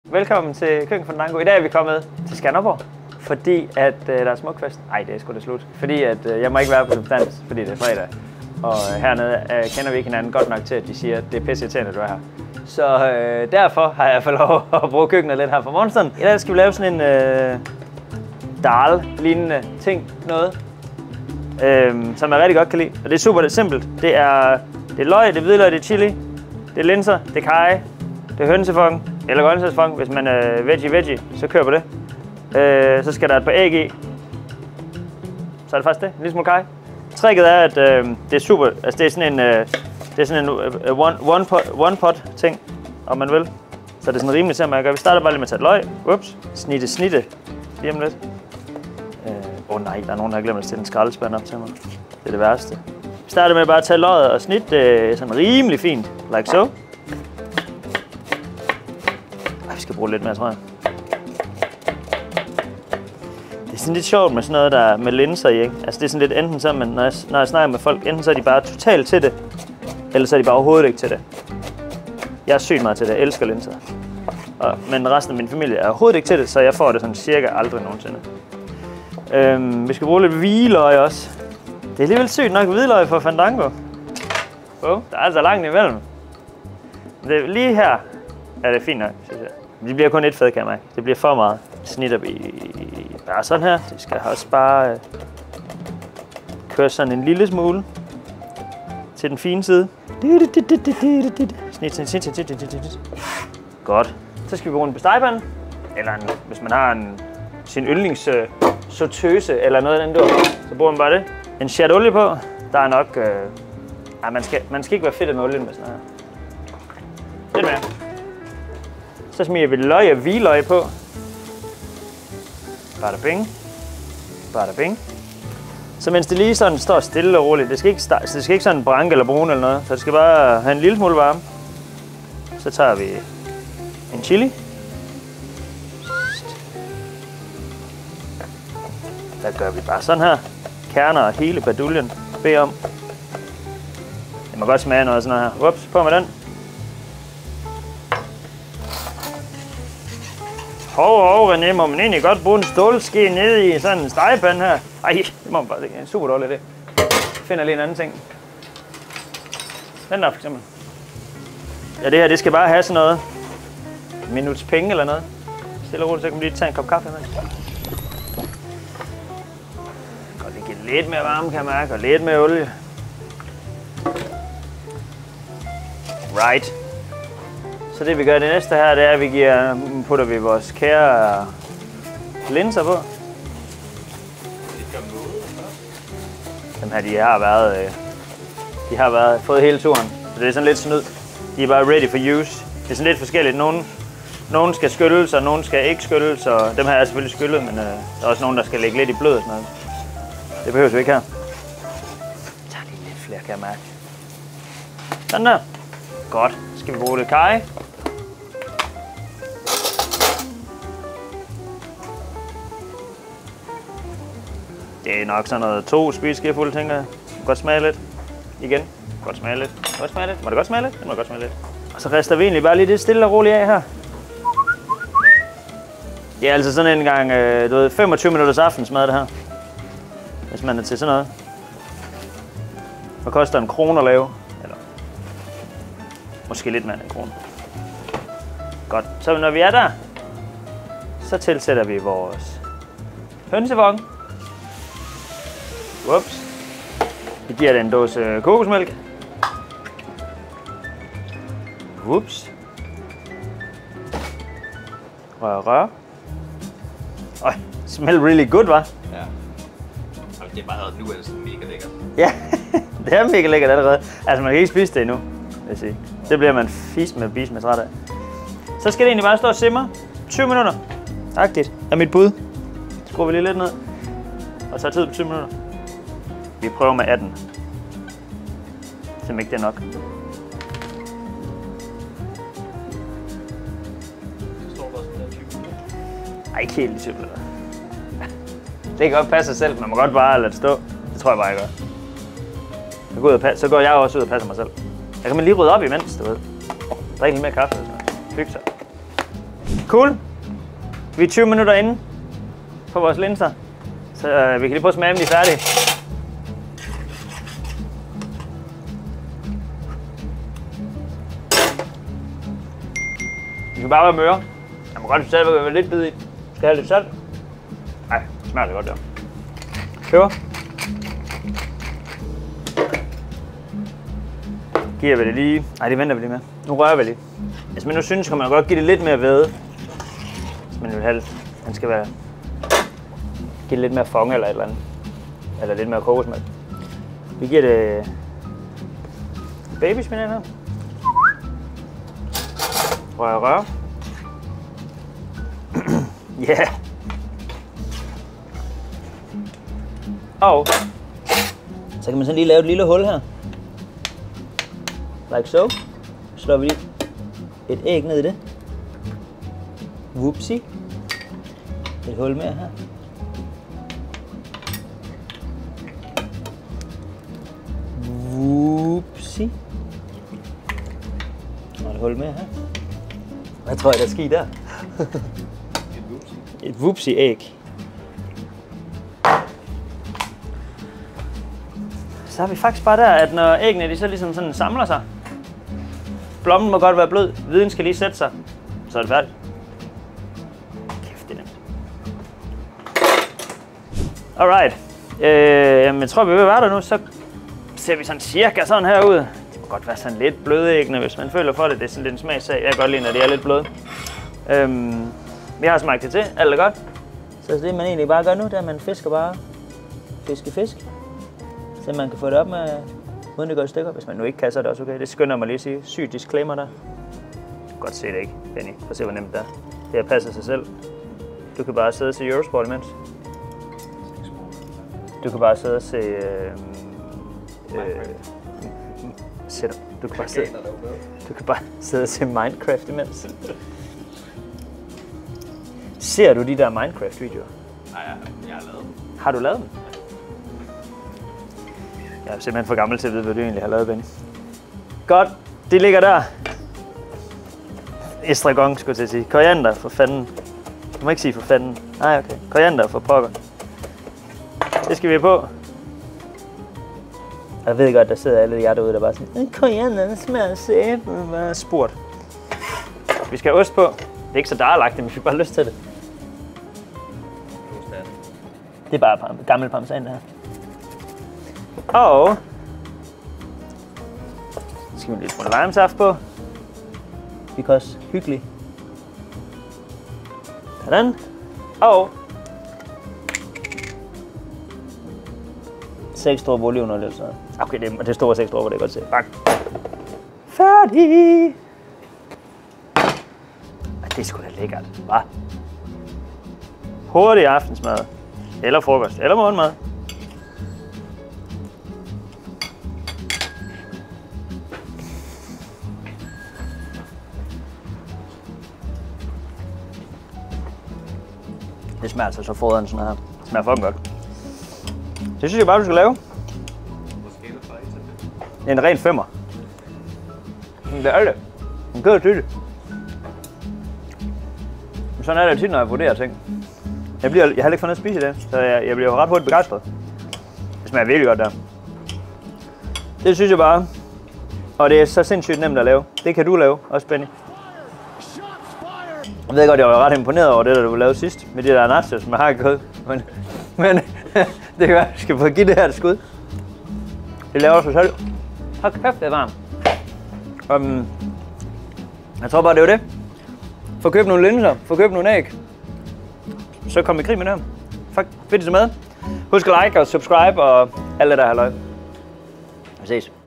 Velkommen til Køkken Fandango. I dag er vi kommet til Skanderborg, fordi at der er smukfest. Ej, det er sgu da slut. Fordi at jeg må ikke være på substans, fordi det er fredag. Og hernede kender vi ikke hinanden godt nok til, at de siger, at det er pisse irriterende, at du er her. Så derfor har jeg fået lov at bruge køkkenet lidt her fra morgenstunden. I dag skal vi lave sådan en dal-lignende ting, noget, som jeg rigtig godt kan lide. Og det er super simpelt. Det er løg, det er hvidløg, det er chili, det er linser, det er karry, det er hønsefong, eller grøntsagsfong. Hvis man er veggie, så kører på det. Så skal der et par æg i. Så er det faktisk det, en lille smule karry. Tricket er, at det er super, altså det er sådan en one pot ting, om man vil. Så det er sådan rimelig til, at man gør. Vi starter bare lige med at tage løg. Ups. Snitte. Lige om lidt. Nej, der er nogen, der har glemt at stille en skraldespand op til mig. Det er det værste. Vi starter med bare at tage løget og snitte det sådan rimelig fint. Like so. Vi skal bruge lidt mere, tror jeg. Det er sådan lidt sjovt med sådan noget, der med linser i, ikke? Altså det er sådan lidt enten så, når jeg snakker med folk, enten så er de bare totalt til det, eller så er de bare overhovedet ikke til det. Jeg er sygt meget til det, jeg elsker linser. Men resten af min familie er overhovedet ikke til det, så jeg får det sådan cirka aldrig nogensinde. Vi skal bruge lidt hvidløg også. Det er alligevel sygt nok hvidløg for Fandango. Der er altså langt imellem. Lige her er det fint nok, synes jeg. Det bliver kun et fed, kan jeg mærke. Det bliver for meget. Snitter vi bare sådan her. Det skal også bare køre sådan en lille smule til den fine side. Snit. Godt. Så skal vi bruge en stegepande. Eller hvis man har sin yndlings sauteuse eller noget af den der, så bruger man bare det. En chat olie på. Der er nok... man skal ikke være fedt med olien med sådan her. Lidt mere. Så smider vi løg og hvidløg på. Bada bing. Så mens det lige sådan står stille og roligt, det skal ikke sådan branke eller brune eller noget, så det skal bare have en lille smule varme. Så tager vi en chili. Der gør vi bare sådan her. Kerner og hele baduljen. Bed om. Det må godt smage noget sådan her. Ups, på med den. Hov, René, må man egentlig godt bruge en stålske nede i sådan en stegepande her? Ej, det må man bare, det er en super dårlig idé. Jeg finder lige en anden ting. Den der for eksempel. Ja, det her, det skal bare have sådan noget. En minuts penge eller noget. Stille og roligt, så kan man lige tage en kop kaffe med. Godt, det giver lidt mere varme, kan jeg mærke, og lidt mere olie. Right. Så det vi gør det næste her, det er, at vi putter vi vores kære linser på. Dem her, de har været fået hele turen, så det er sådan lidt snyd. De er bare ready for use. Det er sådan lidt forskelligt. Nogle skal skylles, og nogle skal ikke skylles, og dem her er selvfølgelig skyllet, men der er også nogle, der skal lægge lidt i blød og sådan noget. Det behøver vi ikke her. Jeg tager lige lidt flere, kan jeg mærke. Sådan der. Godt. Så skal vi bruge lidt karry. Det er nok sådan noget 2 spiseskefulde, tænker jeg. Godt smage lidt. Igen. Godt smage lidt. Må det godt smage lidt? Det må godt smage lidt. Og så rester vi egentlig bare lige det stille og roligt af her. Det er altså sådan en gang, 25 minutters aftensmad det her. Hvis man er til sådan noget. Hvad koster 1 krone at lave? Eller måske lidt mere end 1 krone. Godt. Så når vi er der, så tilsætter vi vores hønsevogn. Ups. Vi giver den en dåse kokosmælk. Ups. Rør. Øj, smell really good, hva'? Ja. Jamen, det er bare nu er det sådan mega lækkert. Ja, det er mega lækkert allerede. Altså, man kan ikke spise det endnu, vil jeg sige. Det bliver man fisk med træt af. Så skal det egentlig bare stå og simre. 20 minutter. Agtigt er mit bud. Skruer vi lige lidt ned. Og så tid på 20 minutter. Vi prøver med 18. Simpelthen ikke det er nok. Ej, ikke helt i 20 minutter. Det kan godt passe sig selv, man må godt bare lade det stå. Det tror jeg bare, jeg gør. Så går jeg også ud og passer mig selv. Jeg kan man lige rydde op imens, du ved. Drikke lidt mere kaffe og sådan noget. Hygge sig. Cool. Vi er 20 minutter inde på vores linser, så vi kan lige prøve at smage, om de er færdige. De skal bare være møre. Jeg må godt stadigvæk være lidt bid i. Skal jeg have lidt salt? Nej, det smager det godt der. Peber. Giver vi det lige. Nej, det venter vi lige med. Nu rører vi lige. Hvis man nu synes, kan man godt give det lidt mere væde. Hvis man vil have, den skal være... Give det lidt mere fonge eller et eller andet. Eller lidt mere kokosmælk. Vi giver det... Babyspinat her. Rør. Ja. Yeah. Og så kan man sådan lige lave et lille hul her. Like so. Så slår vi lige et æg ned i det. Whoopsie. Et hul mere her. Whoopsie. Og et hul mere her. Hvad tror jeg, der sker der? Et whoopsie-æg. Så er vi faktisk bare der, at når æggene de så ligesom sådan samler sig. Blommen må godt være blød, viden skal lige sætte sig, så er det færdigt. Kæft, det er nemt. Alright. Jamen, jeg tror, vi vil være der nu, så ser vi sådan cirka sådan her ud. Det må godt være sådan lidt bløde æggene, hvis man føler for det. Det er sådan lidt en smagssag. Jeg kan godt lide, når det er lidt bløde. Vi har smagt det til, alt er godt. Så det man egentlig bare gør nu, det er, at man fisker bare fisk. Så man kan få det op med, uden det går i stykker. Hvis man nu ikke kan, så er det også okay. Det skynder mig lige at sige. Sygt disclaimer der. Du kan godt se det ikke, Benny. Prøv at se, hvor nemt det er. Det her passer sig selv. Du kan bare sidde og se Eurosport imens. Du kan bare sidde og se... Du kan bare sidde og se Minecraft imens. Ser du de der Minecraft-videoer? Nej, jeg har lavet dem. Har du lavet dem? Jeg er simpelthen for gammel til at vide, hvad du egentlig har lavet, Benny. Godt, de ligger der. Estragon, skulle jeg til at sige. Koriander, for fanden. Du må ikke sige for fanden. Nej, okay. Koriander, for pokker. Det skal vi have på. Jeg ved godt, der sidder alle jer derude, der bare sådan, koriander, den smager sæbe. Hvad er spurgt? Vi skal have ost på. Det er ikke så darlagt, men vi fik bare lyst til det. Det er bare gammel parmesan, det her. Og så skal vi lidt smule limesaft på. Because hyggelig. Sådan. Og 6 dråber olivenolie eller sådan. Okay, det er store 6 dråber, det er godt se. Bang. Færdig! Det er sgu da lækkert, hva'? Hurtig aftensmad. Eller frokost. Eller morgenmad. Det smager altså så foderen sådan her. Det smager fucking godt. Det synes jeg bare, du skal lave. Det er en ren 5'er. Det er det. En kød til det. Sådan er det tit, når jeg vurderer ting. Jeg har heller ikke fået noget at spise i det, så jeg bliver ret hurtigt begejstret. Det smager virkelig godt der. Det synes jeg bare. Og det er så sindssygt nemt at lave. Det kan du lave, også Benny. Jeg ved godt, jeg var ret imponeret over det, der du lavede sidst. Med de der nachos med hakkekød. Men det kan være, at vi skal få give det her et skud. Det laver sig selv. Hold kæft, det er varmt. Jeg tror bare, det var det. Få købt nogle linser, få købt nogle æg. Så kom i krig med det her. Fuck, fedt, I så med. Husk at like og subscribe og alt det der halløj. Vi ses.